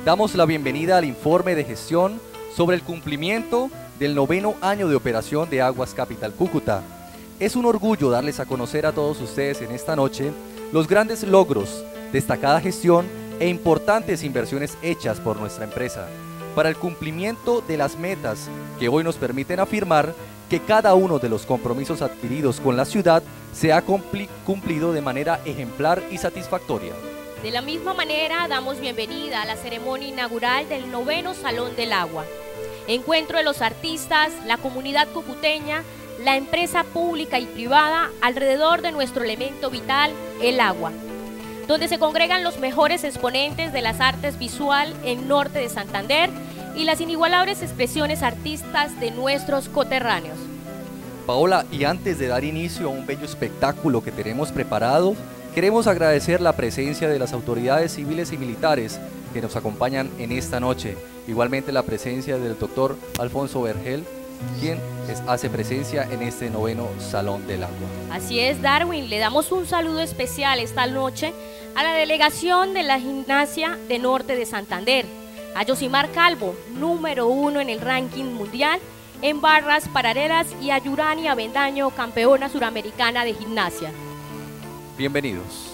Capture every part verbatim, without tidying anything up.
Damos la bienvenida al informe de gestión sobre el cumplimiento del noveno año de operación de Aguas Capital Cúcuta. Es un orgullo darles a conocer a todos ustedes en esta noche los grandes logros, destacada gestión e importantes inversiones hechas por nuestra empresa para el cumplimiento de las metas que hoy nos permiten afirmar que cada uno de los compromisos adquiridos con la ciudad se ha cumplido de manera ejemplar y satisfactoria. De la misma manera, damos bienvenida a la ceremonia inaugural del noveno Salón del Agua, encuentro de los artistas, la comunidad cucuteña, la empresa pública y privada alrededor de nuestro elemento vital, el agua, donde se congregan los mejores exponentes de las artes visual en norte de Santander y las inigualables expresiones artistas de nuestros coterráneos. Paola, y antes de dar inicio a un bello espectáculo que tenemos preparado, queremos agradecer la presencia de las autoridades civiles y militares que nos acompañan en esta noche. Igualmente la presencia del doctor Alfonso Vergel, quien es, hace presencia en este noveno Salón del Agua. Así es, Darwin, le damos un saludo especial esta noche a la delegación de la Gimnasia de Norte de Santander, a Yosimar Calvo, número uno en el ranking mundial en barras paralelas, y a Yurani Avendaño, campeona suramericana de gimnasia. Bienvenidos.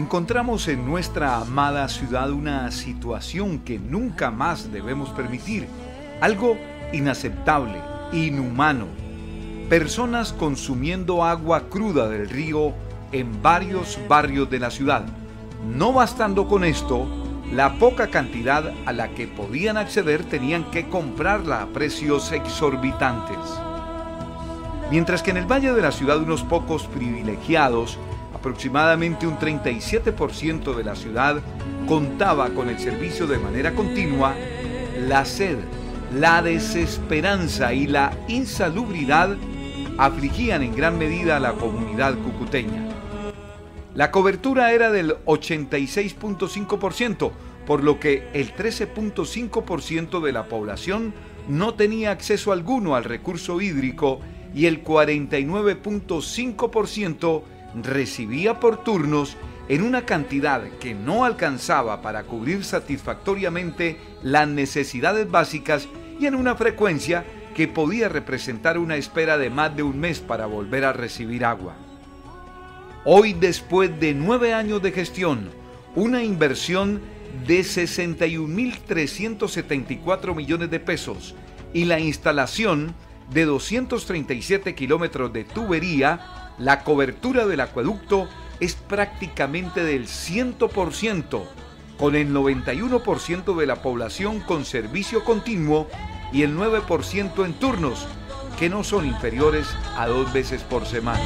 Encontramos en nuestra amada ciudad una situación que nunca más debemos permitir, algo inaceptable, inhumano. Personas consumiendo agua cruda del río en varios barrios de la ciudad. No bastando con esto, la poca cantidad a la que podían acceder tenían que comprarla a precios exorbitantes. Mientras que en el valle de la ciudad unos pocos privilegiados, aproximadamente un treinta y siete por ciento de la ciudad, contaba con el servicio de manera continua, la sed, la desesperanza y la insalubridad afligían en gran medida a la comunidad cucuteña. La cobertura era del ochenta y seis punto cinco por ciento, por lo que el trece punto cinco por ciento de la población no tenía acceso alguno al recurso hídrico y el cuarenta y nueve punto cinco por ciento recibía por turnos en una cantidad que no alcanzaba para cubrir satisfactoriamente las necesidades básicas y en una frecuencia que podía representar una espera de más de un mes para volver a recibir agua. Hoy, después de nueve años de gestión, una inversión de sesenta y un mil trescientos setenta y cuatro millones de pesos y la instalación de doscientos treinta y siete kilómetros de tubería, la cobertura del acueducto es prácticamente del cien por ciento, con el noventa y uno por ciento de la población con servicio continuo y el nueve por ciento en turnos, que no son inferiores a dos veces por semana.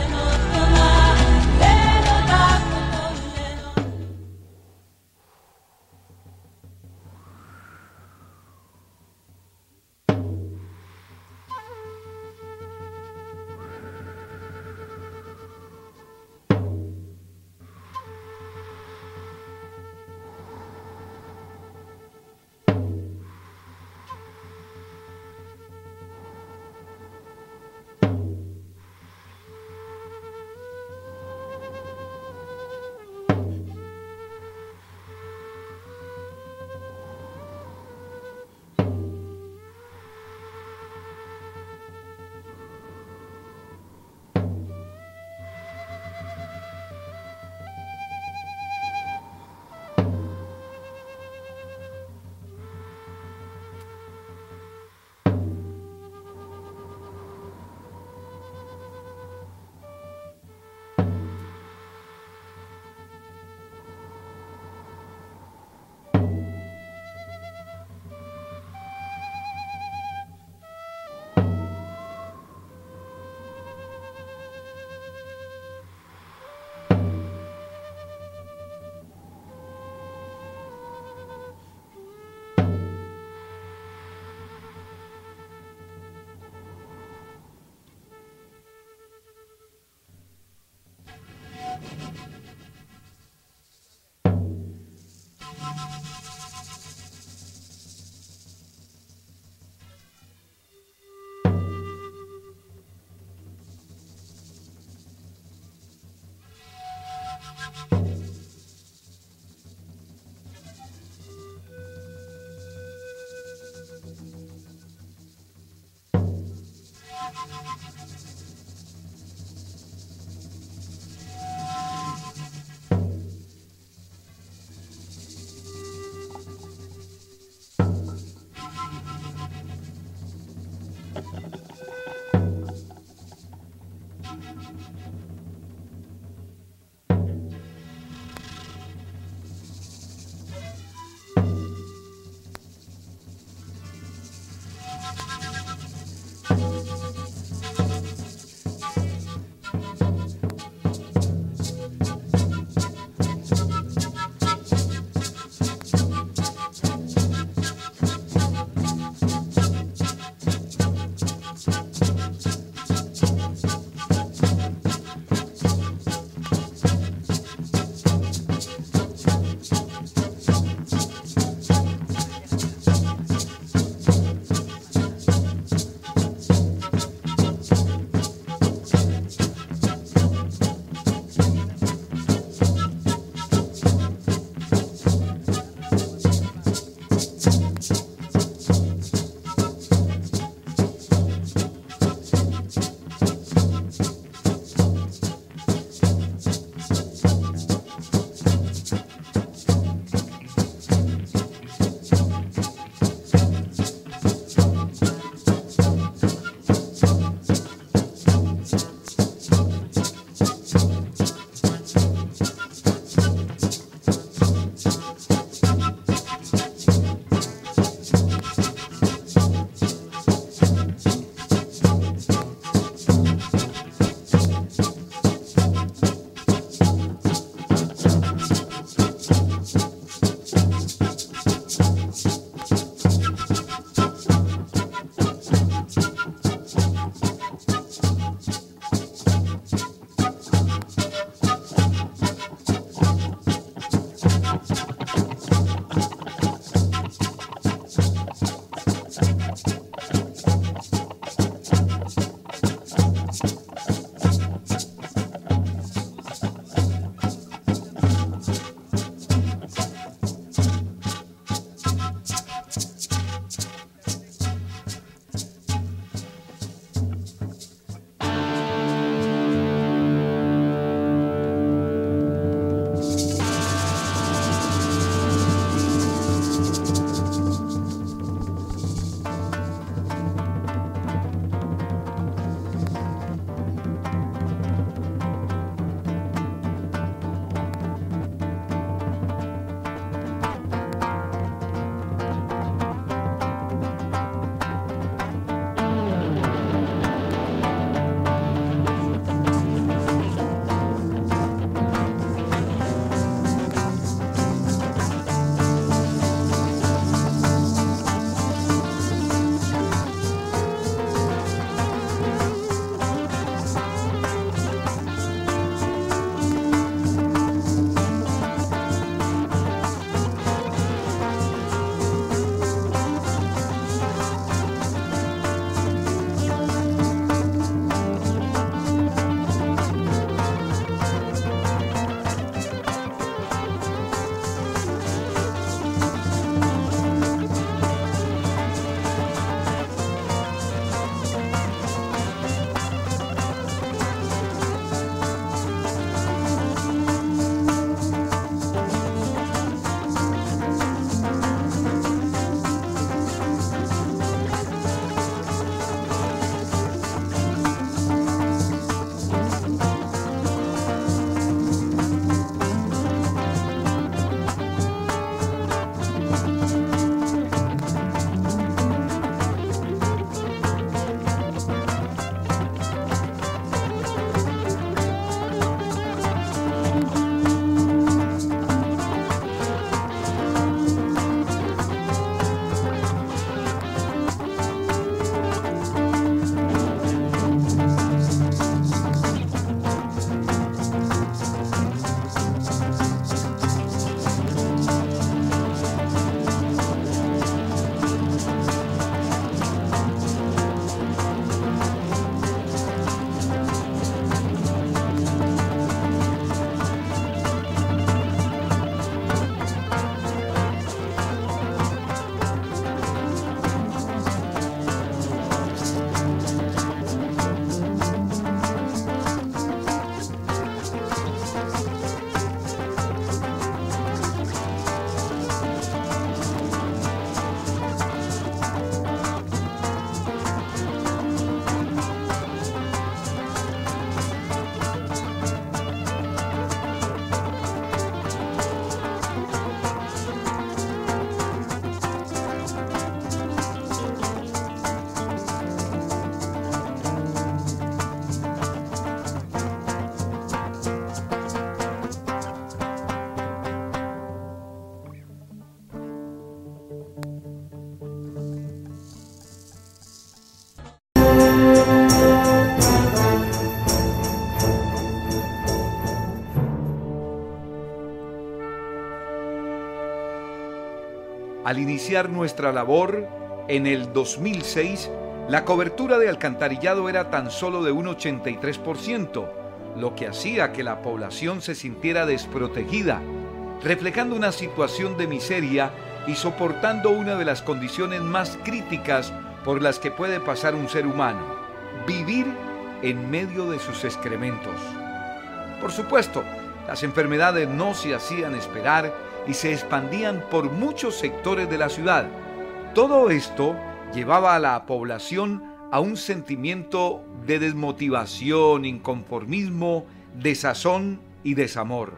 Al iniciar nuestra labor en el dos mil seis, la cobertura de alcantarillado era tan solo de un ochenta y tres por ciento, lo que hacía que la población se sintiera desprotegida, reflejando una situación de miseria y soportando una de las condiciones más críticas por las que puede pasar un ser humano: vivir en medio de sus excrementos. Por supuesto, las enfermedades no se hacían esperar y se expandían por muchos sectores de la ciudad. Todo esto llevaba a la población a un sentimiento de desmotivación, inconformismo, desazón y desamor.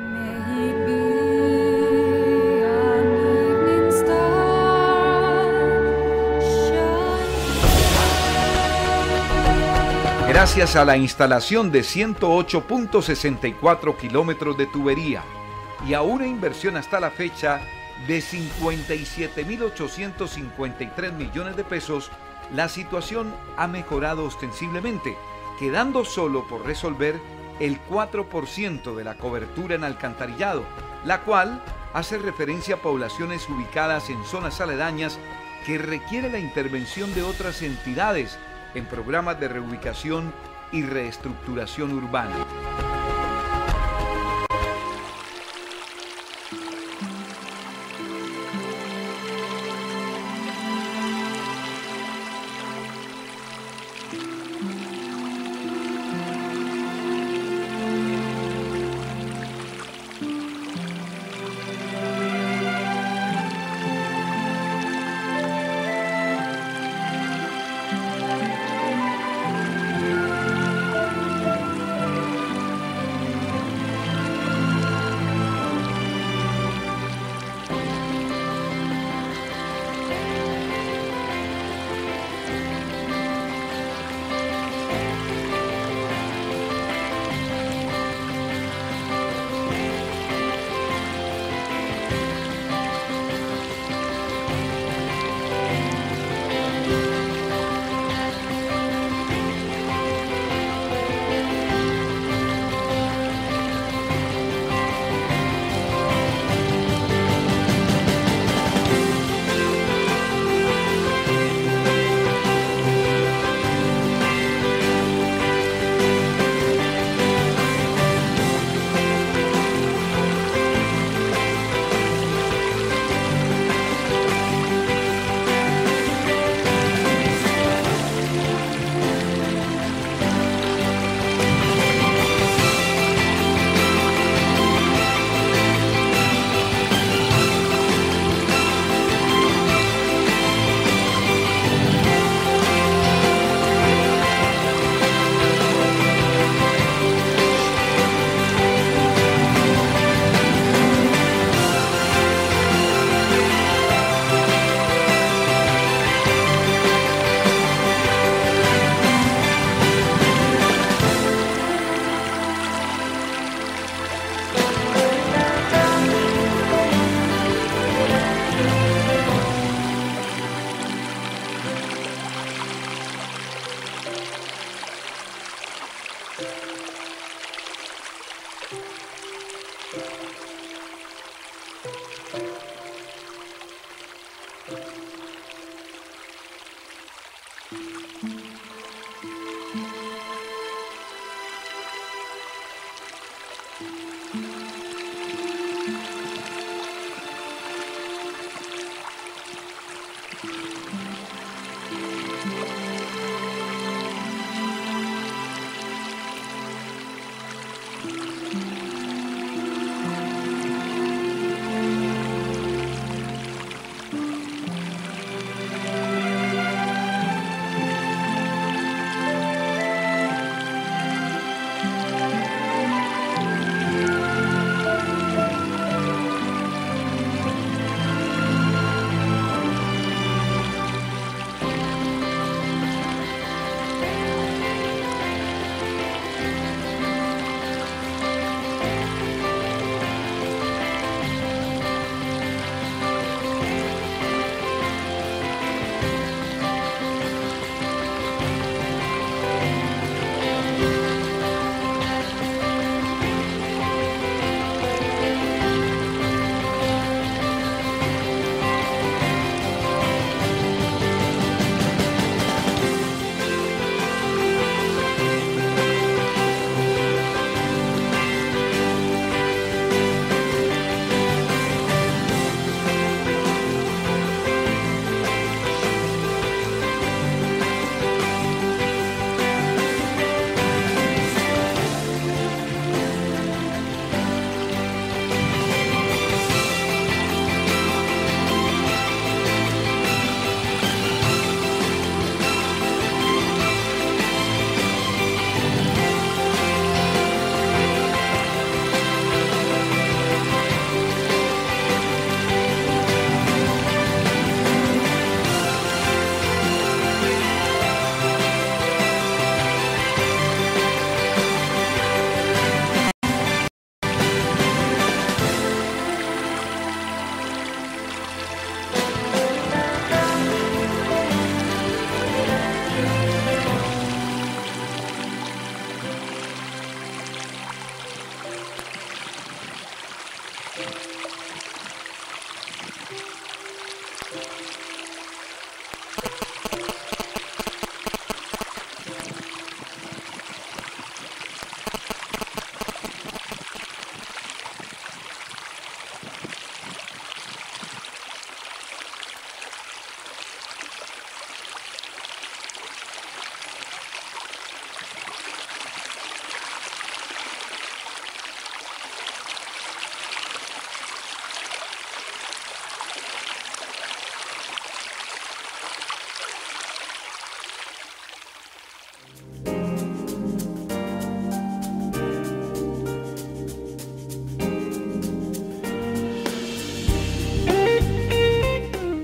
Gracias a la instalación de ciento ocho punto sesenta y cuatro kilómetros de tubería y a una inversión hasta la fecha de cincuenta y siete mil ochocientos cincuenta y tres millones de pesos, la situación ha mejorado ostensiblemente, quedando solo por resolver el cuatro por ciento de la cobertura en alcantarillado, la cual hace referencia a poblaciones ubicadas en zonas aledañas que requiere la intervención de otras entidades en programas de reubicación y reestructuración urbana.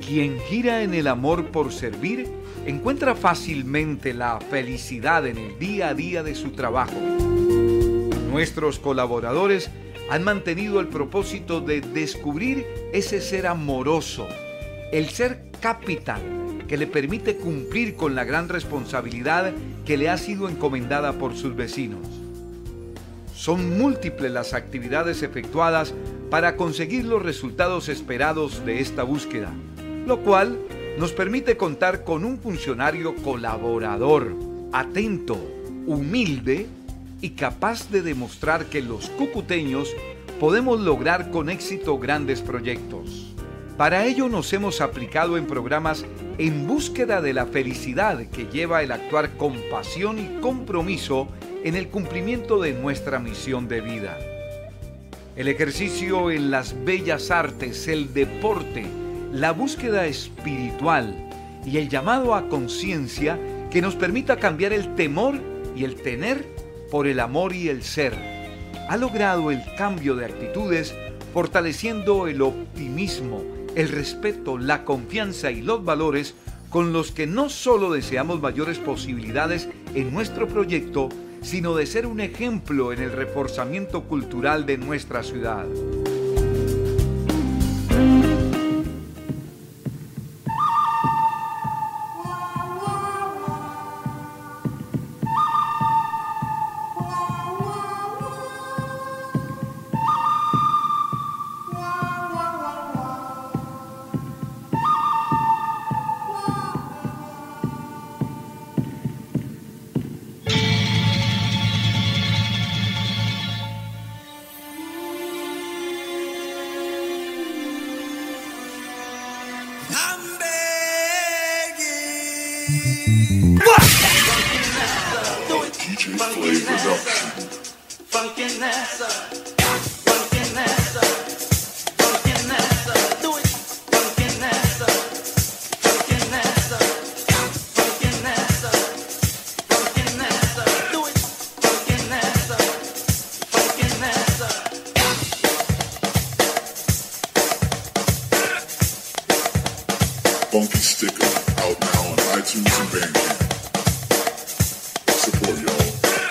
Quien gira en el amor por servir encuentra fácilmente la felicidad en el día a día de su trabajo. Nuestros colaboradores han mantenido el propósito de descubrir ese ser amoroso, el ser capital que le permite cumplir con la gran responsabilidad que le ha sido encomendada por sus vecinos. Son múltiples las actividades efectuadas para conseguir los resultados esperados de esta búsqueda, lo cual nos permite contar con un funcionario colaborador, atento, humilde y capaz de demostrar que los cucuteños podemos lograr con éxito grandes proyectos. Para ello nos hemos aplicado en programas en búsqueda de la felicidad que lleva el actuar con pasión y compromiso en el cumplimiento de nuestra misión de vida. El ejercicio en las bellas artes, el deporte, la búsqueda espiritual y el llamado a conciencia que nos permita cambiar el temor y el tener por el amor y el ser, ha logrado el cambio de actitudes, fortaleciendo el optimismo, el respeto, la confianza y los valores con los que no solo deseamos mayores posibilidades en nuestro proyecto, sino de ser un ejemplo en el reforzamiento cultural de nuestra ciudad. Funky Sticker, out now on iTunes and Bandcamp. Support y'all.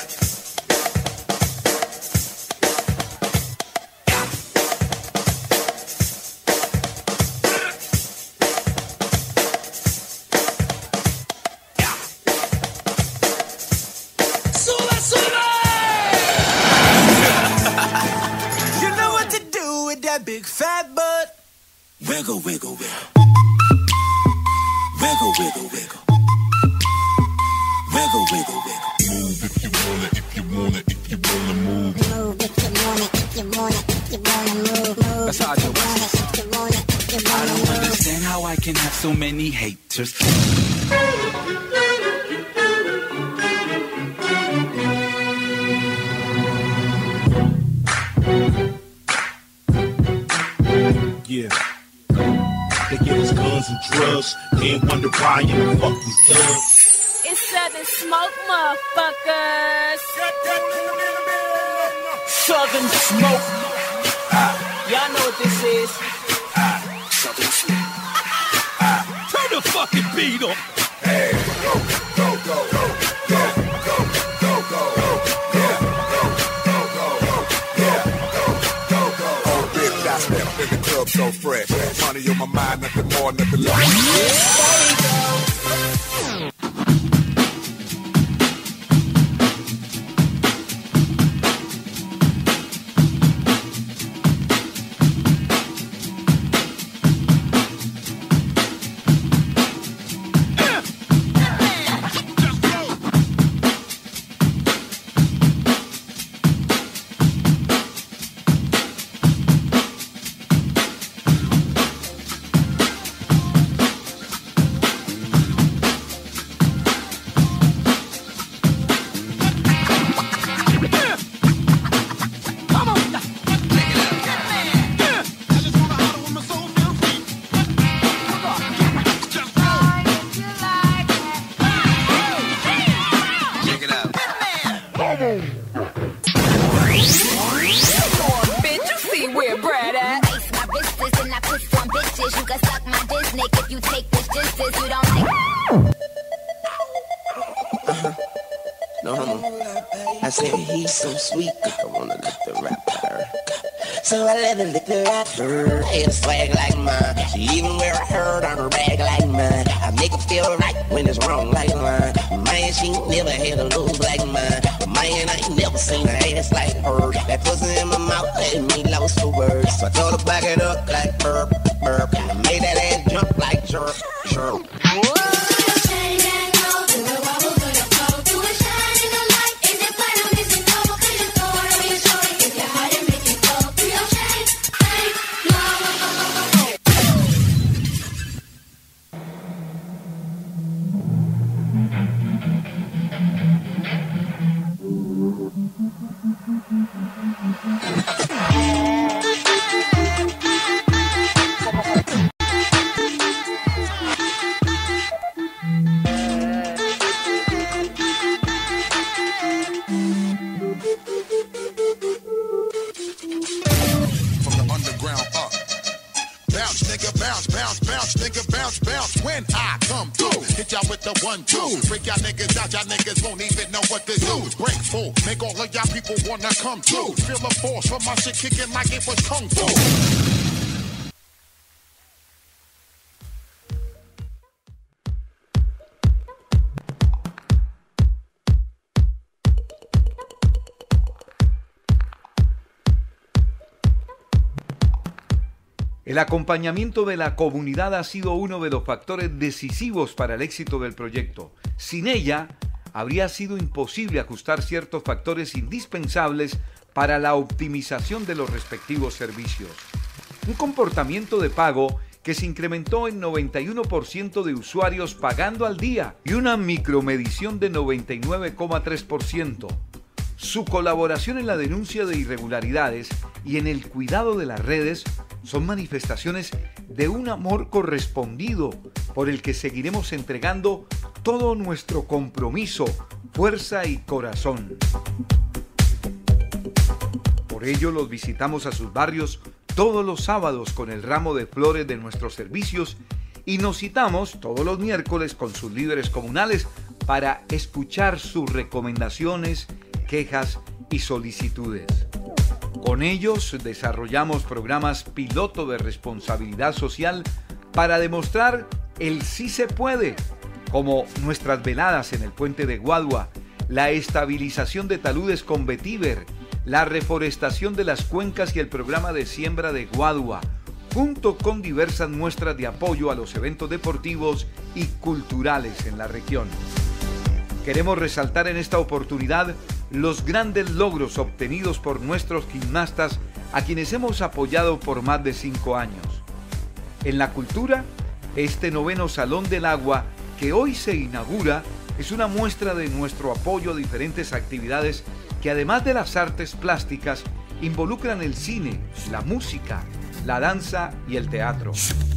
Sube, sube! You know what to do with that big fat butt. Wiggle, wiggle, wiggle. Wiggle, wiggle, wiggle. Wiggle, wiggle, wiggle. Move if you wanna, if you wanna, if you wanna move. Move if you wanna, if you wanna, if you wanna move. Move That's how I do it. if you wanna, if you I wanna don't move. understand how I can have so many haters. Yeah. They give us guns and drugs. Can't wonder why you fuck we thug. It's Southern Smoke, motherfuckers. Southern Smoke. Ah. Y'all know what this is. Ah. Southern Smoke. Ah. Turn the fucking beat up. Hey, go, go, go, go, go, go, go, go, yeah, go, go, go, yeah, go, go, go. Oh, bitch, I step in the club so fresh. Money on my mind, nothing more, nothing less. Bitch, you see where Brad at? Ice my wrist and I push on bitches. You can suck my dick naked. if you take this distance, you don't think. Uh-huh. No homo. I said he's so sweet, I wanna lick the rapper. So I let her lick the rapper. Head swag like mine. She even wear a herd on her bag like mine. I make her feel right when it's wrong like mine. Man, she ain't never had a lose like mine. Man, I ain't never seen her ass like her. That pussy in my mouth had me lost for words. So I told her back it up like burp, burp. I made that ass jump like jerk, jerk. Freak y'all niggas out, y'all niggas won't even know what to do. Grateful, make all of y'all people wanna come through. Feel the force from my shit kicking like it was kung fu. El acompañamiento de la comunidad ha sido uno de los factores decisivos para el éxito del proyecto. Sin ella, habría sido imposible ajustar ciertos factores indispensables para la optimización de los respectivos servicios. Un comportamiento de pago que se incrementó en noventa y uno por ciento de usuarios pagando al día y una micromedición de noventa y nueve coma tres por ciento. Su colaboración en la denuncia de irregularidades y en el cuidado de las redes son manifestaciones de un amor correspondido por el que seguiremos entregando todo nuestro compromiso, fuerza y corazón. Por ello los visitamos a sus barrios todos los sábados con el ramo de flores de nuestros servicios y nos citamos todos los miércoles con sus líderes comunales para escuchar sus recomendaciones, quejas y solicitudes. Con ellos desarrollamos programas piloto de responsabilidad social para demostrar el sí se puede, como nuestras veladas en el puente de Guadua, la estabilización de taludes con vetiver, la reforestación de las cuencas y el programa de siembra de Guadua, junto con diversas muestras de apoyo a los eventos deportivos y culturales en la región. Queremos resaltar en esta oportunidad los grandes logros obtenidos por nuestros gimnastas a quienes hemos apoyado por más de cinco años. En la cultura, este noveno Salón del Agua que hoy se inaugura es una muestra de nuestro apoyo a diferentes actividades que además de las artes plásticas involucran el cine, la música, la danza y el teatro.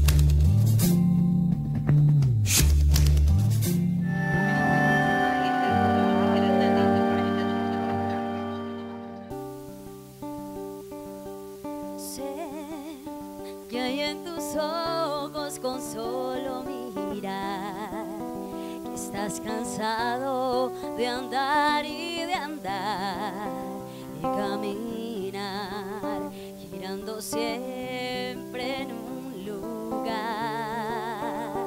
Con solo mirar que estás cansado de andar y de andar y caminar girando siempre en un lugar.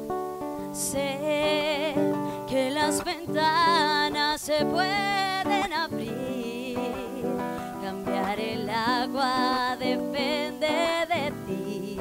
Sé que las ventanas se pueden abrir, cambiar el agua depende de ti.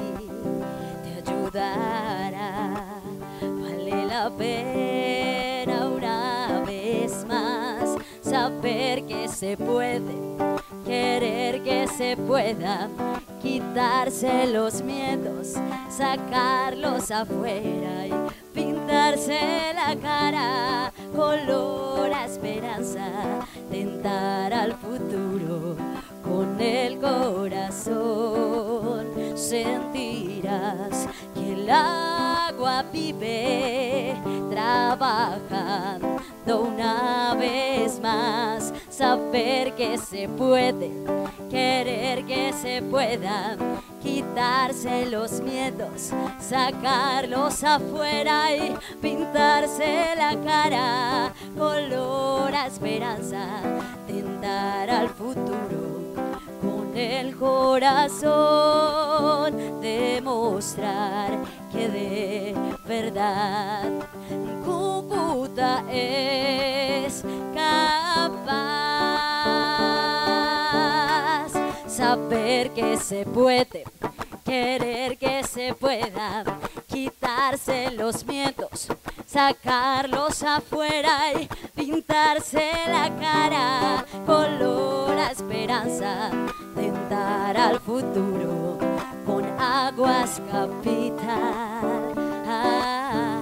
Ayudará, vale la pena una vez más saber que se puede, querer que se pueda, quitarse los miedos, sacarlos afuera y pintarse la cara, color a esperanza, tentar al futuro con el corazón. Sentirás que el agua vive trabajando una vez más, saber que se puede, querer que se pueda, quitarse los miedos, sacarlos afuera y pintarse la cara, color a esperanza, tentar al futuro, con el corazón demostrar que de verdad Cúcuta es capaz. Saber que se puede, querer que se pueda, quitarse los miedos, sacarlos afuera y pintarse la cara, color a esperanza, tentar al futuro, con Aguas Capital. Ah.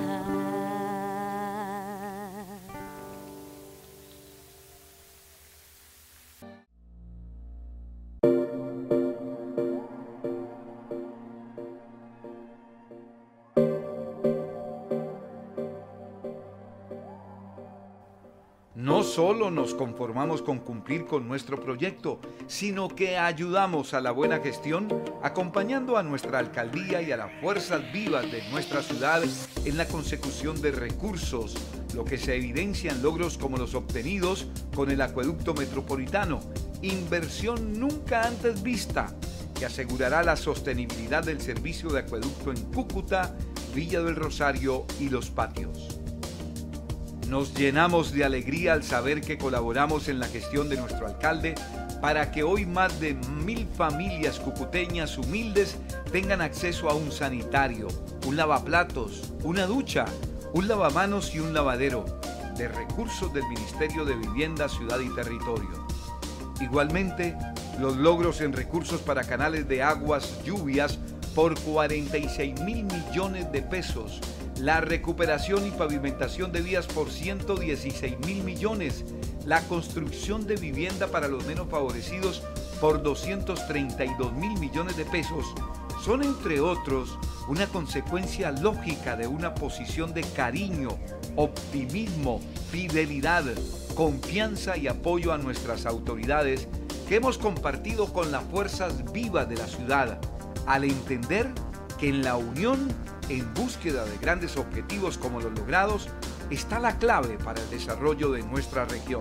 No solo nos conformamos con cumplir con nuestro proyecto, sino que ayudamos a la buena gestión acompañando a nuestra alcaldía y a las fuerzas vivas de nuestra ciudad en la consecución de recursos, lo que se evidencia en logros como los obtenidos con el acueducto metropolitano, inversión nunca antes vista, que asegurará la sostenibilidad del servicio de acueducto en Cúcuta, Villa del Rosario y Los Patios. Nos llenamos de alegría al saber que colaboramos en la gestión de nuestro alcalde para que hoy más de mil familias cucuteñas humildes tengan acceso a un sanitario, un lavaplatos, una ducha, un lavamanos y un lavadero de recursos del Ministerio de Vivienda, Ciudad y Territorio. Igualmente, los logros en recursos para canales de aguas lluvias por cuarenta y seis mil millones de pesos, la recuperación y pavimentación de vías por ciento dieciséis mil millones, la construcción de vivienda para los menos favorecidos por doscientos treinta y dos mil millones de pesos, son entre otros una consecuencia lógica de una posición de cariño, optimismo, fidelidad, confianza y apoyo a nuestras autoridades que hemos compartido con las fuerzas vivas de la ciudad, al entender que en la unión, en búsqueda de grandes objetivos como los logrados, está la clave para el desarrollo de nuestra región.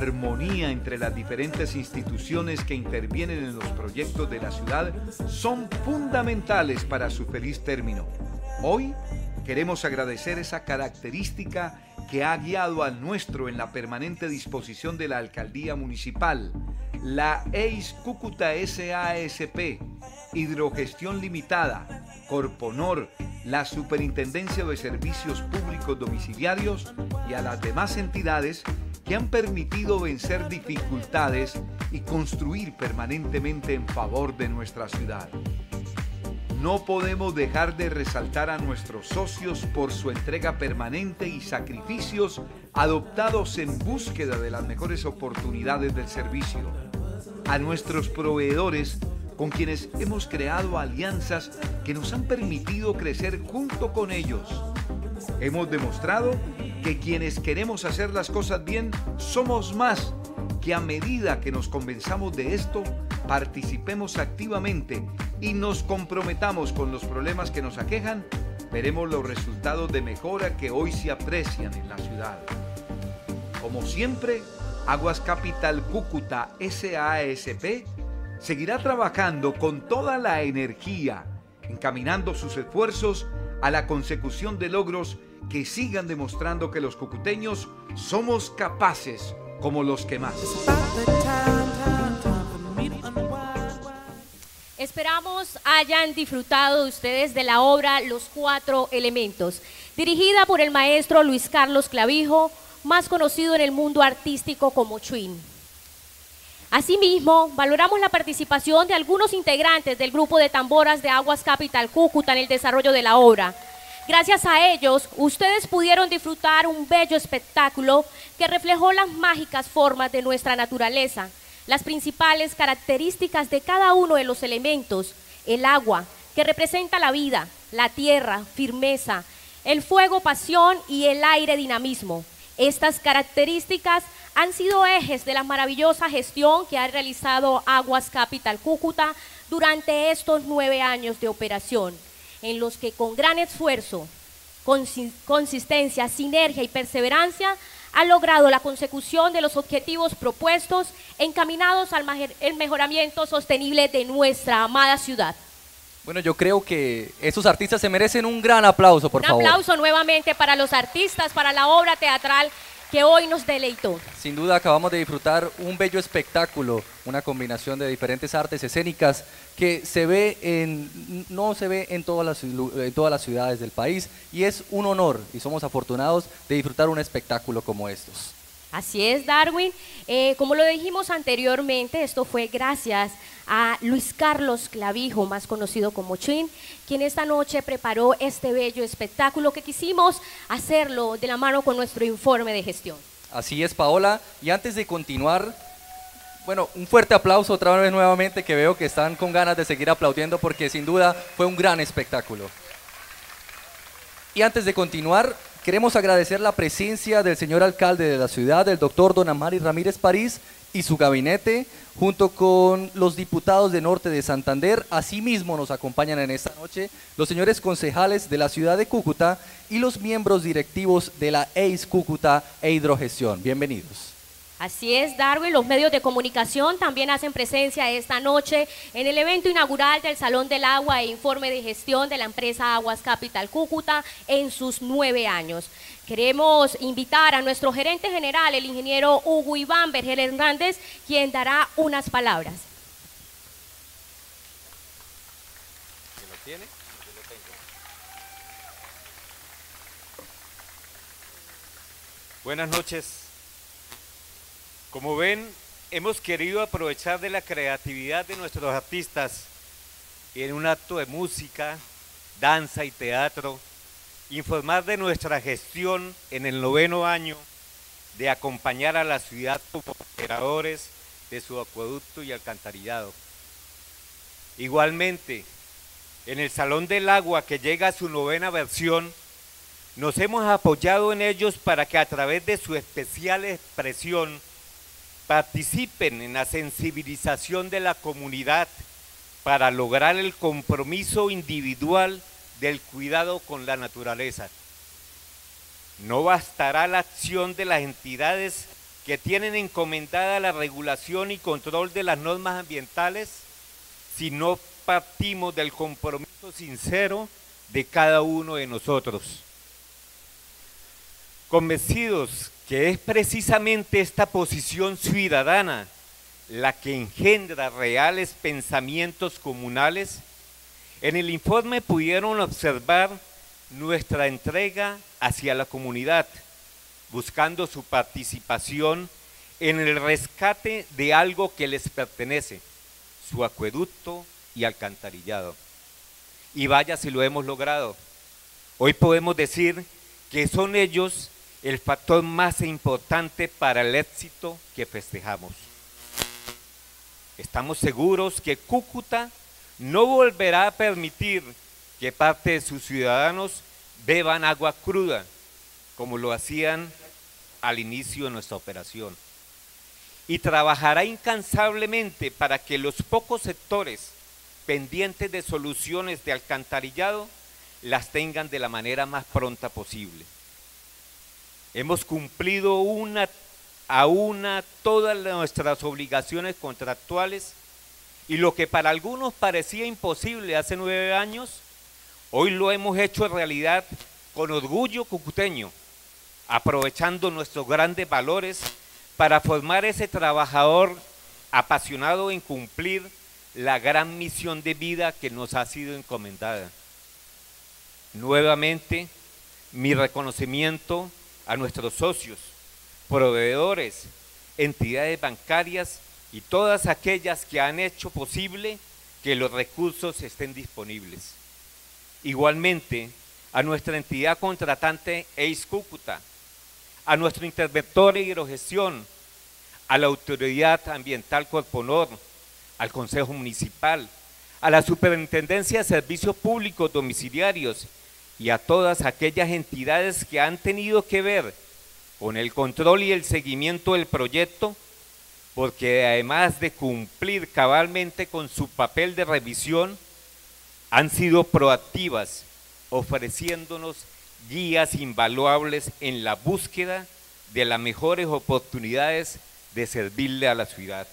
armonía entre las diferentes instituciones que intervienen en los proyectos de la ciudad son fundamentales para su feliz término. Hoy queremos agradecer esa característica que ha guiado al nuestro en la permanente disposición de la Alcaldía Municipal, la E I S Cúcuta S A S P, Hidrogestión Limitada, Corponor, la Superintendencia de Servicios Públicos Domiciliarios y a las demás entidades que han permitido vencer dificultades y construir permanentemente en favor de nuestra ciudad. No podemos dejar de resaltar a nuestros socios por su entrega permanente y sacrificios adoptados en búsqueda de las mejores oportunidades del servicio. A nuestros proveedores, con quienes hemos creado alianzas que nos han permitido crecer junto con ellos. Hemos demostrado que quienes queremos hacer las cosas bien somos más, que a medida que nos convenzamos de esto, participemos activamente y nos comprometamos con los problemas que nos aquejan, veremos los resultados de mejora que hoy se aprecian en la ciudad. Como siempre, Aguas Capital Cúcuta S A S P seguirá trabajando con toda la energía, encaminando sus esfuerzos a la consecución de logros que sigan demostrando que los cucuteños somos capaces como los que más. Esperamos hayan disfrutado ustedes de la obra Los Cuatro Elementos, dirigida por el maestro Luis Carlos Clavijo, más conocido en el mundo artístico como Chuin. Asimismo, valoramos la participación de algunos integrantes del grupo de tamboras de Aguas Capital Cúcuta en el desarrollo de la obra. Gracias a ellos, ustedes pudieron disfrutar un bello espectáculo que reflejó las mágicas formas de nuestra naturaleza, las principales características de cada uno de los elementos: el agua, que representa la vida; la tierra, firmeza; el fuego, pasión; y el aire, dinamismo. Estas características han sido ejes de la maravillosa gestión que ha realizado Aguas Capital Cúcuta durante estos nueve años de operación, en los que con gran esfuerzo, consistencia, sinergia y perseverancia ha logrado la consecución de los objetivos propuestos encaminados al mejoramiento sostenible de nuestra amada ciudad. Bueno, yo creo que estos artistas se merecen un gran aplauso, por favor. Un aplauso nuevamente para los artistas, para la obra teatral que hoy nos deleitó. Sin duda acabamos de disfrutar un bello espectáculo, una combinación de diferentes artes escénicas que se ve en, no se ve en todas las, en todas las ciudades del país, y es un honor y somos afortunados de disfrutar un espectáculo como estos. Así es, Darwin. Eh, como lo dijimos anteriormente, esto fue gracias a Luis Carlos Clavijo, más conocido como Chuin, quien esta noche preparó este bello espectáculo que quisimos hacerlo de la mano con nuestro informe de gestión. Así es, Paola. Y antes de continuar, bueno, un fuerte aplauso otra vez nuevamente, que veo que están con ganas de seguir aplaudiendo porque sin duda fue un gran espectáculo. Y antes de continuar, queremos agradecer la presencia del señor alcalde de la ciudad, el doctor Don Amari Ramírez París, y su gabinete, junto con los diputados de Norte de Santander. Asimismo nos acompañan en esta noche los señores concejales de la ciudad de Cúcuta y los miembros directivos de la E I S Cúcuta e Hidrogestión. Bienvenidos. Así es, Darwin. Los medios de comunicación también hacen presencia esta noche en el evento inaugural del Salón del Agua e Informe de Gestión de la empresa Aguas Capital Cúcuta en sus nueve años. Queremos invitar a nuestro gerente general, el ingeniero Hugo Iván Vergel Hernández, quien dará unas palabras. ¿Quién lo tiene? Yo lo tengo. Buenas noches. Como ven, hemos querido aprovechar de la creatividad de nuestros artistas en un acto de música, danza y teatro, informar de nuestra gestión en el noveno año de acompañar a la ciudad como operadores de su acueducto y alcantarillado. Igualmente, en el Salón del Agua, que llega a su novena versión, nos hemos apoyado en ellos para que a través de su especial expresión participen en la sensibilización de la comunidad para lograr el compromiso individual del cuidado con la naturaleza. No bastará la acción de las entidades que tienen encomendada la regulación y control de las normas ambientales si no partimos del compromiso sincero de cada uno de nosotros. Convencidos que es precisamente esta posición ciudadana la que engendra reales pensamientos comunales, en el informe pudieron observar nuestra entrega hacia la comunidad, buscando su participación en el rescate de algo que les pertenece, su acueducto y alcantarillado. Y vaya si lo hemos logrado. Hoy podemos decir que son ellos el factor más importante para el éxito que festejamos. Estamos seguros que Cúcuta no volverá a permitir que parte de sus ciudadanos beban agua cruda, como lo hacían al inicio de nuestra operación. Y trabajará incansablemente para que los pocos sectores pendientes de soluciones de alcantarillado las tengan de la manera más pronta posible. Hemos cumplido una a una todas nuestras obligaciones contractuales y lo que para algunos parecía imposible hace nueve años, hoy lo hemos hecho realidad con orgullo cucuteño, aprovechando nuestros grandes valores para formar ese trabajador apasionado en cumplir la gran misión de vida que nos ha sido encomendada. Nuevamente, mi reconocimiento a nuestros socios, proveedores, entidades bancarias y todas aquellas que han hecho posible que los recursos estén disponibles. Igualmente, a nuestra entidad contratante E I S Cúcuta, a nuestro interventor de hidrogestión, a la Autoridad Ambiental Corponor, al Consejo Municipal, a la Superintendencia de Servicios Públicos Domiciliarios y a todas aquellas entidades que han tenido que ver con el control y el seguimiento del proyecto, porque además de cumplir cabalmente con su papel de revisión, han sido proactivas, ofreciéndonos guías invaluables en la búsqueda de las mejores oportunidades de servirle a la ciudad.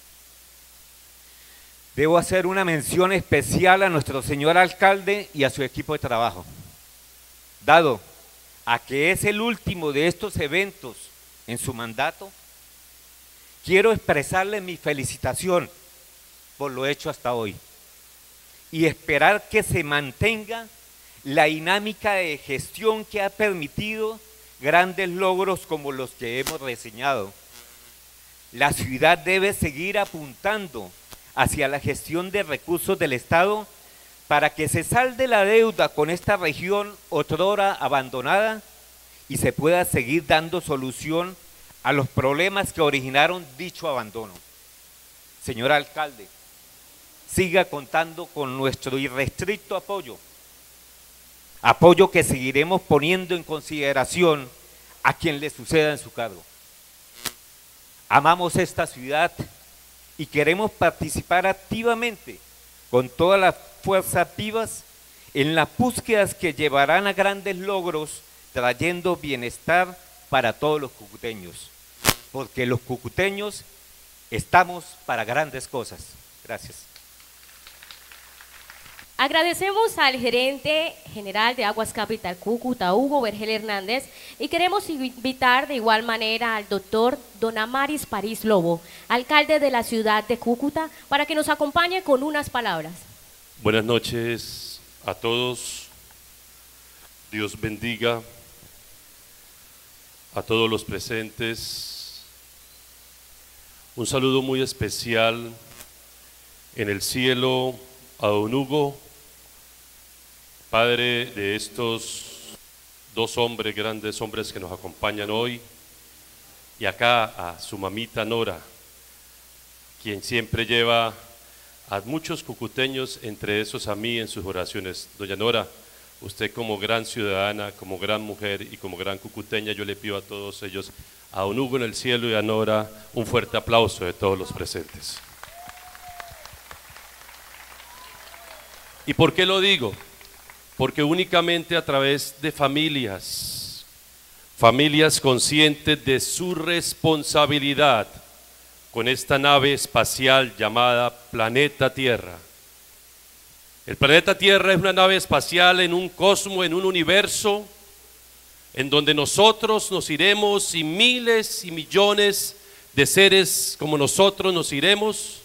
Debo hacer una mención especial a nuestro señor alcalde y a su equipo de trabajo, dado a que es el último de estos eventos en su mandato. Quiero expresarle mi felicitación por lo hecho hasta hoy y esperar que se mantenga la dinámica de gestión que ha permitido grandes logros como los que hemos reseñado. La ciudad debe seguir apuntando hacia la gestión de recursos del Estado para que se salde la deuda con esta región otrora abandonada y se pueda seguir dando solución a los problemas que originaron dicho abandono. Señor alcalde, siga contando con nuestro irrestricto apoyo, apoyo que seguiremos poniendo en consideración a quien le suceda en su cargo. Amamos esta ciudad y queremos participar activamente con todas las fuerzas vivas en las búsquedas que llevarán a grandes logros, trayendo bienestar para todos los cucuteños, porque los cucuteños estamos para grandes cosas. Gracias. Agradecemos al gerente general de Aguas Capital Cúcuta, Hugo Vergel Hernández, y queremos invitar de igual manera al doctor Don Amaris París Lobo, alcalde de la ciudad de Cúcuta, para que nos acompañe con unas palabras. Buenas noches a todos. Dios bendiga a todos los presentes. Un saludo muy especial en el cielo a don Hugo, padre de estos dos hombres, grandes hombres que nos acompañan hoy, y acá a su mamita Nora, quien siempre lleva a muchos cucuteños, entre esos a mí, en sus oraciones. Doña Nora, usted como gran ciudadana, como gran mujer y como gran cucuteña, yo le pido a todos ellos, a don Hugo en el cielo y a Nora, un fuerte aplauso de todos los presentes. ¿Y por qué lo digo? Porque únicamente a través de familias familias conscientes de su responsabilidad con esta nave espacial llamada Planeta Tierra. El planeta Tierra es una nave espacial en un cosmos, en un universo, en donde nosotros nos iremos y miles y millones de seres como nosotros nos iremos,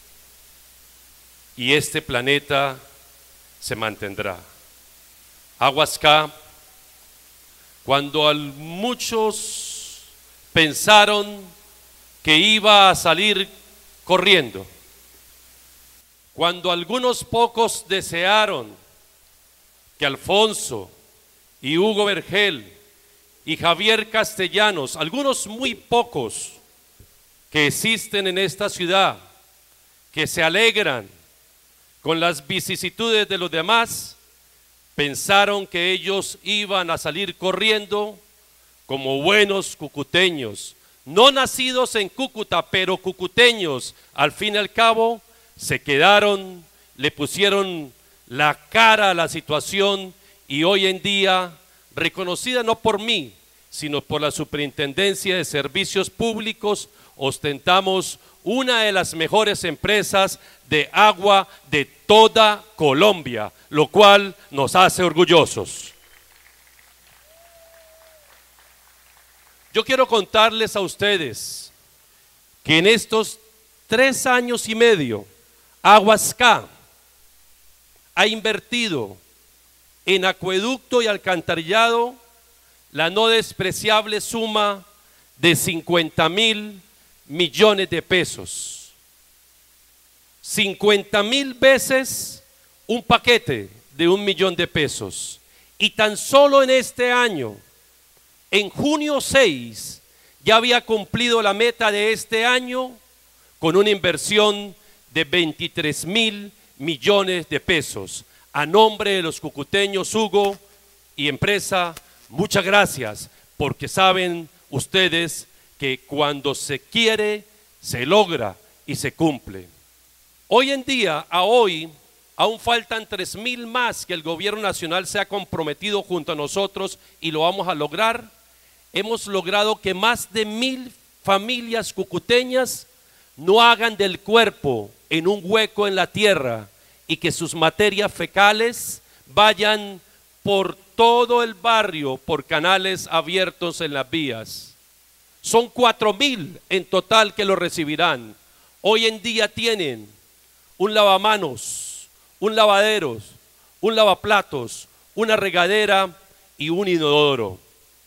y este planeta se mantendrá. Aguasca, cuando al muchos pensaron que iba a salir corriendo, cuando algunos pocos desearon que Alfonso y Hugo Vergel y Javier Castellanos, algunos muy pocos que existen en esta ciudad, que se alegran con las vicisitudes de los demás, pensaron que ellos iban a salir corriendo como buenos cucuteños, no nacidos en Cúcuta, pero cucuteños, al fin y al cabo, se quedaron, le pusieron la cara a la situación y hoy en día, reconocida no por mí, sino por la Superintendencia de Servicios Públicos, ostentamos una de las mejores empresas de agua de toda Colombia, lo cual nos hace orgullosos. Yo quiero contarles a ustedes que en estos tres años y medio, Aguasca ha invertido en acueducto y alcantarillado la no despreciable suma de cincuenta mil millones de pesos. cincuenta mil veces un paquete de un millón de pesos. Y tan solo en este año, en junio seis, ya había cumplido la meta de este año con una inversión de veintitrés mil millones de pesos. A nombre de los cucuteños, Hugo y empresa, muchas gracias, porque saben ustedes que cuando se quiere, se logra y se cumple. Hoy en día, a hoy, aún faltan tres mil más que el gobierno nacional se ha comprometido junto a nosotros y lo vamos a lograr. Hemos logrado que más de mil familias cucuteñas no hagan del cuerpo en un hueco en la tierra y que sus materias fecales vayan por todo el barrio, por canales abiertos en las vías. Son cuatro mil en total que lo recibirán. Hoy en día tienen un lavamanos, un lavaderos, un lavaplatos, una regadera y un inodoro.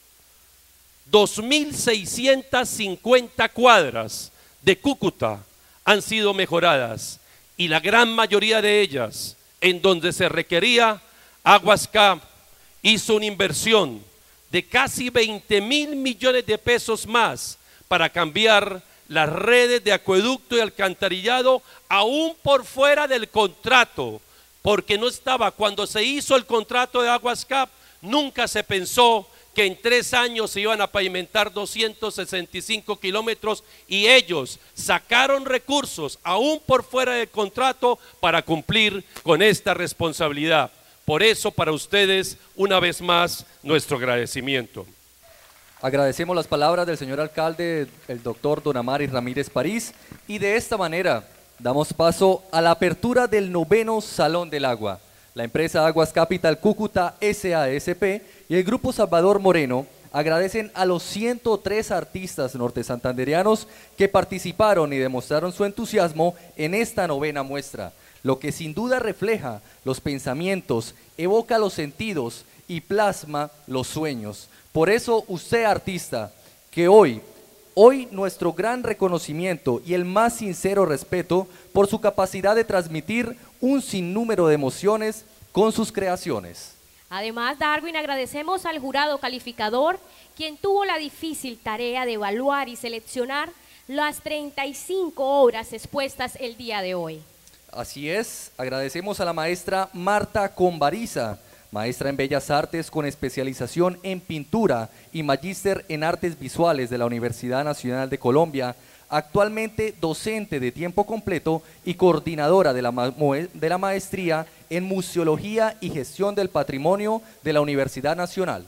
dos mil seiscientas cincuenta cuadras de Cúcuta han sido mejoradas y la gran mayoría de ellas, en donde se requería, Aguasca hizo una inversión de casi veinte mil millones de pesos más para cambiar las redes de acueducto y alcantarillado aún por fuera del contrato, porque no estaba, cuando se hizo el contrato de Aguasca, nunca se pensó que en tres años se iban a pavimentar doscientos sesenta y cinco kilómetros y ellos sacaron recursos aún por fuera del contrato para cumplir con esta responsabilidad. Por eso para ustedes, una vez más, nuestro agradecimiento. Agradecemos las palabras del señor alcalde, el doctor Don Amari Ramírez París, y de esta manera damos paso a la apertura del noveno Salón del Agua. La empresa Aguas Capital Cúcuta S A S P y el Grupo Salvador Moreno agradecen a los ciento tres artistas nortesantandereanos que participaron y demostraron su entusiasmo en esta novena muestra, lo que sin duda refleja los pensamientos, evoca los sentidos y plasma los sueños. Por eso usted, artista, que hoy, hoy nuestro gran reconocimiento y el más sincero respeto por su capacidad de transmitir un sinnúmero de emociones con sus creaciones. Además, Darwin, agradecemos al jurado calificador, quien tuvo la difícil tarea de evaluar y seleccionar las treinta y cinco obras expuestas el día de hoy. Así es, agradecemos a la maestra Marta Conbariza, maestra en Bellas Artes con especialización en pintura y magíster en Artes Visuales de la Universidad Nacional de Colombia, actualmente docente de tiempo completo y coordinadora de la, ma de la maestría en Museología y Gestión del Patrimonio de la Universidad Nacional.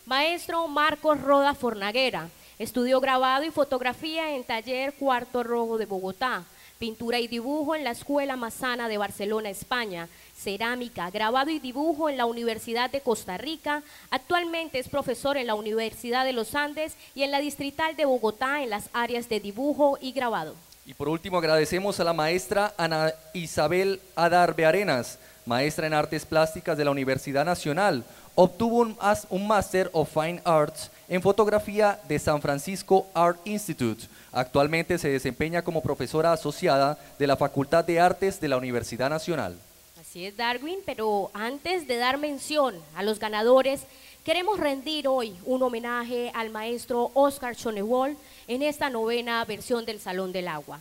Maestro Marcos Roda Fornaguera, estudió grabado y fotografía en Taller Cuarto Rojo de Bogotá, pintura y dibujo en la Escuela Massana de Barcelona, España, cerámica, grabado y dibujo en la Universidad de Costa Rica. Actualmente es profesor en la Universidad de los Andes y en la Distrital de Bogotá en las áreas de dibujo y grabado. Y por último agradecemos a la maestra Ana Isabel Adarve Arenas, maestra en Artes Plásticas de la Universidad Nacional. Obtuvo un, un Master of Fine Arts en fotografía de San Francisco Art Institute. Actualmente se desempeña como profesora asociada de la Facultad de Artes de la Universidad Nacional. Así es, Darwin, pero antes de dar mención a los ganadores, queremos rendir hoy un homenaje al maestro Oscar Schonewald en esta novena versión del Salón del Agua.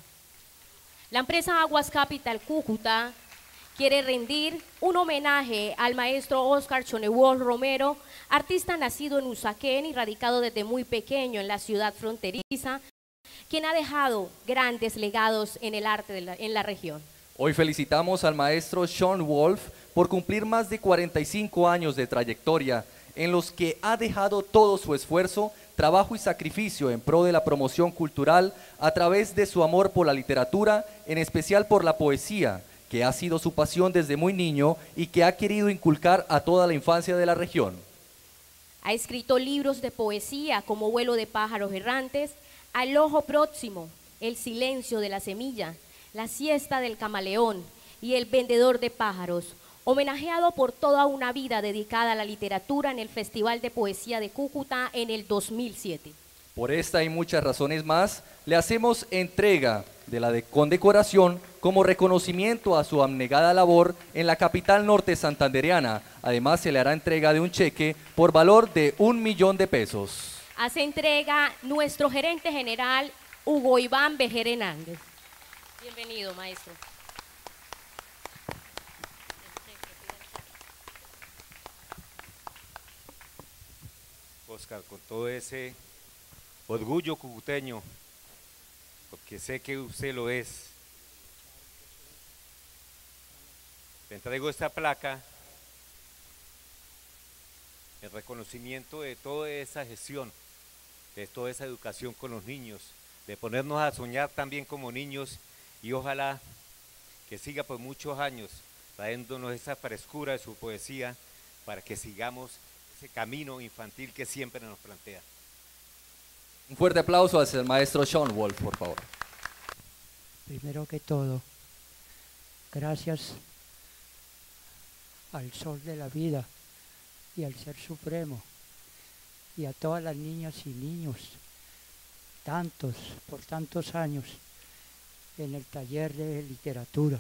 La empresa Aguas Capital Cúcuta quiere rendir un homenaje al maestro Oscar Schonewald Romero, artista nacido en Usaquén y radicado desde muy pequeño en la ciudad fronteriza, quien ha dejado grandes legados en el arte de la, en la región. Hoy felicitamos al maestro Sean Wolf por cumplir más de cuarenta y cinco años de trayectoria, en los que ha dejado todo su esfuerzo, trabajo y sacrificio en pro de la promoción cultural a través de su amor por la literatura, en especial por la poesía, que ha sido su pasión desde muy niño y que ha querido inculcar a toda la infancia de la región. Ha escrito libros de poesía como Vuelo de pájaros errantes, Al ojo próximo, El silencio de la semilla, La siesta del camaleón y El vendedor de pájaros, homenajeado por toda una vida dedicada a la literatura en el Festival de Poesía de Cúcuta en el dos mil siete. Por esta y muchas razones más, le hacemos entrega de la de condecoración como reconocimiento a su abnegada labor en la capital norte santandereana. Además, se le hará entrega de un cheque por valor de un millón de pesos. Hace entrega nuestro gerente general, Hugo Iván Bejer Hernández. Bienvenido, maestro. Oscar, con todo ese orgullo cucuteño, porque sé que usted lo es, te entrego esta placa en reconocimiento de toda esa gestión, de toda esa educación con los niños, de ponernos a soñar también como niños, y ojalá que siga por muchos años trayéndonos esa frescura de su poesía para que sigamos ese camino infantil que siempre nos plantea. Un fuerte aplauso hacia el maestro Sean Wolf, por favor. Primero que todo, gracias al sol de la vida y al Ser Supremo y a todas las niñas y niños, tantos, por tantos años, en el taller de literatura.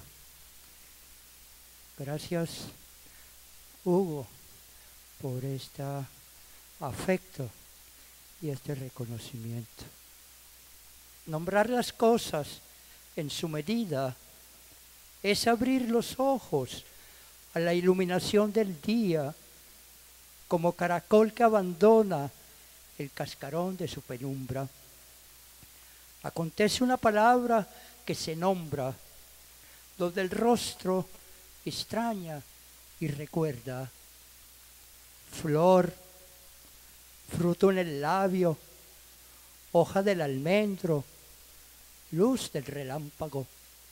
Gracias, Hugo, por este afecto y este reconocimiento. Nombrar las cosas en su medida es abrir los ojos a la iluminación del día, como caracol que abandona el cascarón de su penumbra. Acontece una palabra que se nombra, donde el rostro extraña y recuerda. Flor, fruto en el labio, hoja del almendro, luz del relámpago.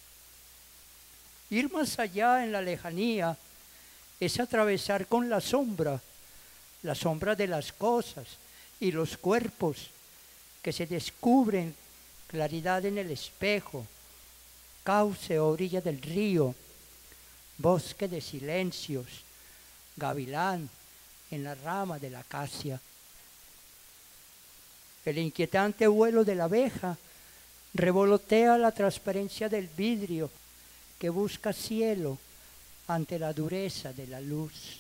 Ir más allá en la lejanía es atravesar con la sombra, la sombra de las cosas y los cuerpos que se descubren claridad en el espejo, cauce o orilla del río, bosque de silencios, gavilán en la rama de la acacia. El inquietante vuelo de la abeja revolotea la transparencia del vidrio que busca cielo ante la dureza de la luz.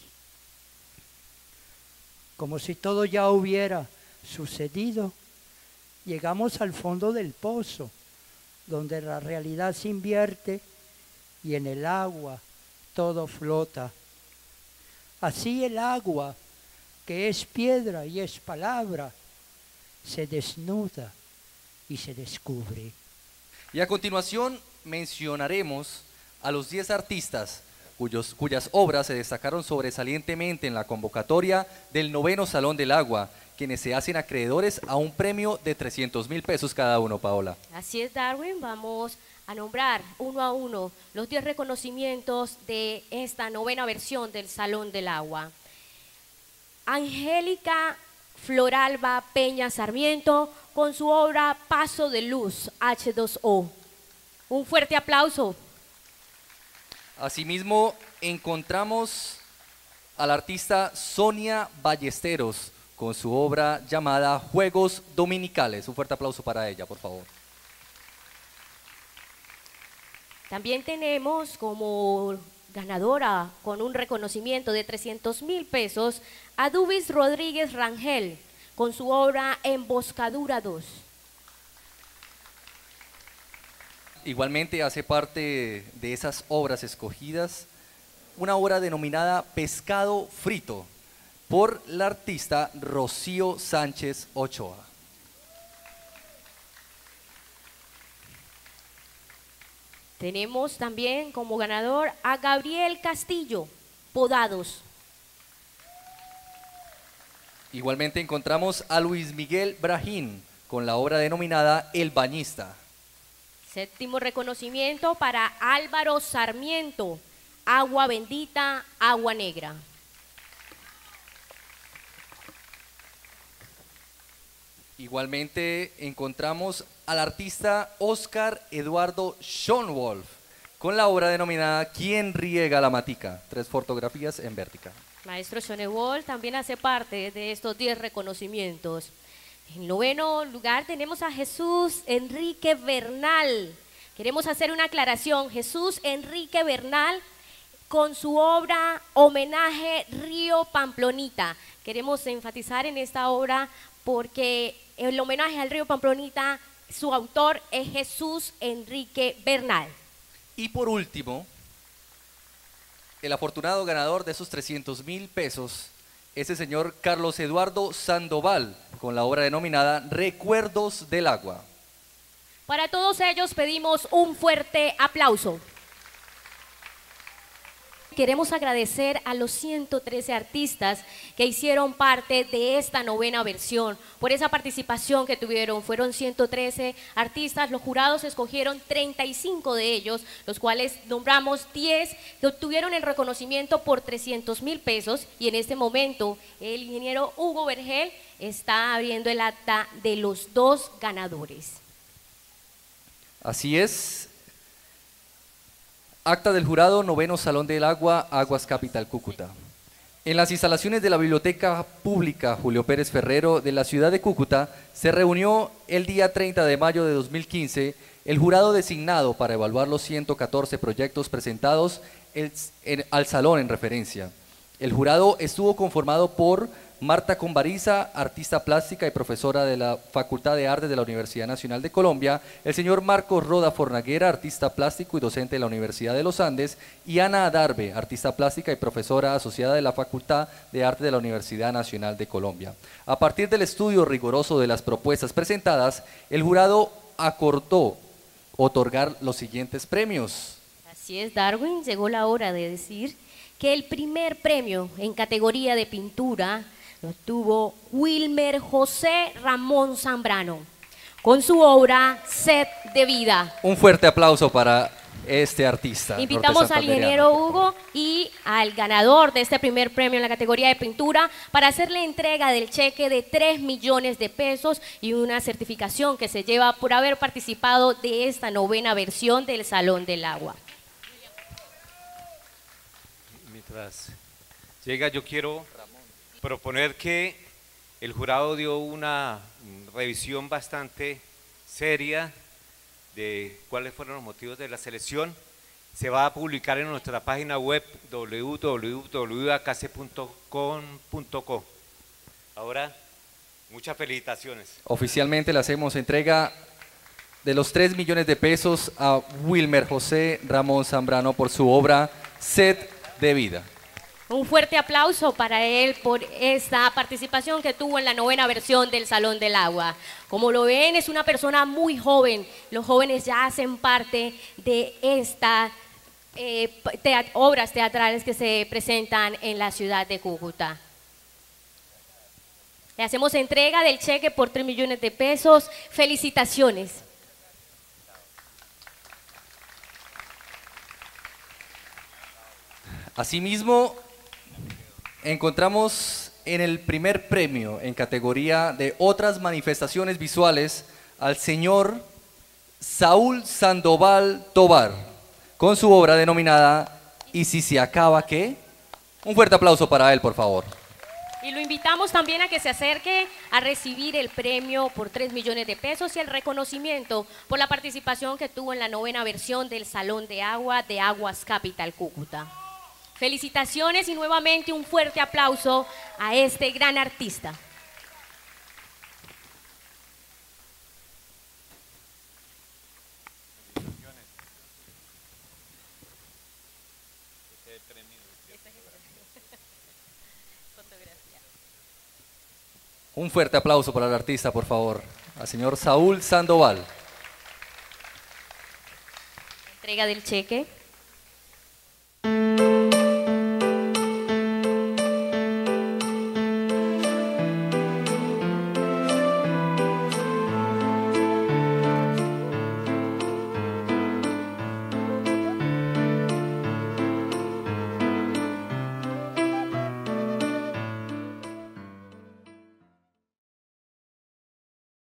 Como si todo ya hubiera sucedido, llegamos al fondo del pozo, donde la realidad se invierte y en el agua todo flota. Así el agua, que es piedra y es palabra, se desnuda y se descubre. Y a continuación mencionaremos a los diez artistas cuyos, cuyas obras se destacaron sobresalientemente en la convocatoria del noveno Salón del Agua, quienes se hacen acreedores a un premio de trescientos mil pesos cada uno, Paola. Así es, Darwin, vamos a nombrar uno a uno los diez reconocimientos de esta novena versión del Salón del Agua. Angélica Floralba Peña Sarmiento con su obra Paso de Luz, H dos O. Un fuerte aplauso. Asimismo, encontramos al artista Sonia Ballesteros con su obra llamada Juegos Dominicales. Un fuerte aplauso para ella, por favor. También tenemos como ganadora con un reconocimiento de trescientos mil pesos a Dubis Rodríguez Rangel con su obra Emboscadura dos. Igualmente hace parte de esas obras escogidas una obra denominada Pescado Frito por la artista Rocío Sánchez Ochoa. Tenemos también como ganador a Gabriel Castillo, Podados. Igualmente encontramos a Luis Miguel Brajín con la obra denominada El Bañista. Séptimo reconocimiento para Álvaro Sarmiento, Agua Bendita, Agua Negra. Igualmente encontramos al artista Oscar Eduardo Schoenwolf con la obra denominada ¿Quién riega la matica? Tres fotografías en vertical. Maestro Schoenwolf también hace parte de estos diez reconocimientos. En noveno lugar tenemos a Jesús Enrique Bernal. Queremos hacer una aclaración. Jesús Enrique Bernal con su obra Homenaje Río Pamplonita. Queremos enfatizar en esta obra porque el homenaje al río Pamplonita, su autor es Jesús Enrique Bernal. Y por último, el afortunado ganador de esos trescientos mil pesos es el señor Carlos Eduardo Sandoval con la obra denominada Recuerdos del Agua. Para todos ellos pedimos un fuerte aplauso. Queremos agradecer a los ciento trece artistas que hicieron parte de esta novena versión, por esa participación que tuvieron. Fueron ciento trece artistas, los jurados escogieron treinta y cinco de ellos, los cuales nombramos diez que obtuvieron el reconocimiento por trescientos mil pesos, y en este momento el ingeniero Hugo Vergel está abriendo el acta de los dos ganadores. Así es. Acta del jurado, noveno Salón del Agua, Aguas Capital Cúcuta. En las instalaciones de la Biblioteca Pública Julio Pérez Ferrero de la ciudad de Cúcuta se reunió el día treinta de mayo de dos mil quince el jurado designado para evaluar los ciento catorce proyectos presentados el, en, al salón en referencia. El jurado estuvo conformado por Marta Conbariza, artista plástica y profesora de la Facultad de Artes de la Universidad Nacional de Colombia, el señor Marcos Roda Fornaguera, artista plástico y docente de la Universidad de los Andes, y Ana Adarve, artista plástica y profesora asociada de la Facultad de Artes de la Universidad Nacional de Colombia. A partir del estudio riguroso de las propuestas presentadas, el jurado acordó otorgar los siguientes premios. Así es, Darwin, llegó la hora de decir que el primer premio en categoría de pintura lo tuvo Wilmer José Ramón Zambrano con su obra Sed de Vida. Un fuerte aplauso para este artista. Invitamos al ingeniero Hugo y al ganador de este primer premio en la categoría de pintura para hacerle entrega del cheque de tres millones de pesos y una certificación que se lleva por haber participado de esta novena versión del Salón del Agua. Mientras llega, yo quiero proponer que el jurado dio una revisión bastante seria de cuáles fueron los motivos de la selección. Se va a publicar en nuestra página web w w w punto a k c punto com punto co. Ahora, muchas felicitaciones. Oficialmente le hacemos entrega de los tres millones de pesos a Wilmer José Ramón Zambrano por su obra Sed de Vida. Un fuerte aplauso para él por esta participación que tuvo en la novena versión del Salón del Agua. Como lo ven, es una persona muy joven. Los jóvenes ya hacen parte de esta eh, teat- obras teatrales que se presentan en la ciudad de Cúcuta. Le hacemos entrega del cheque por tres millones de pesos. Felicitaciones. Asimismo, encontramos en el primer premio en categoría de otras manifestaciones visuales al señor Saúl Sandoval Tobar con su obra denominada ¿Y si se acaba qué? Un fuerte aplauso para él, por favor. Y lo invitamos también a que se acerque a recibir el premio por tres millones de pesos y el reconocimiento por la participación que tuvo en la novena versión del Salón de Agua de Aguas Capital Cúcuta. Felicitaciones y nuevamente un fuerte aplauso a este gran artista. Un fuerte aplauso para el artista, por favor, al señor Saúl Sandoval. Entrega del cheque.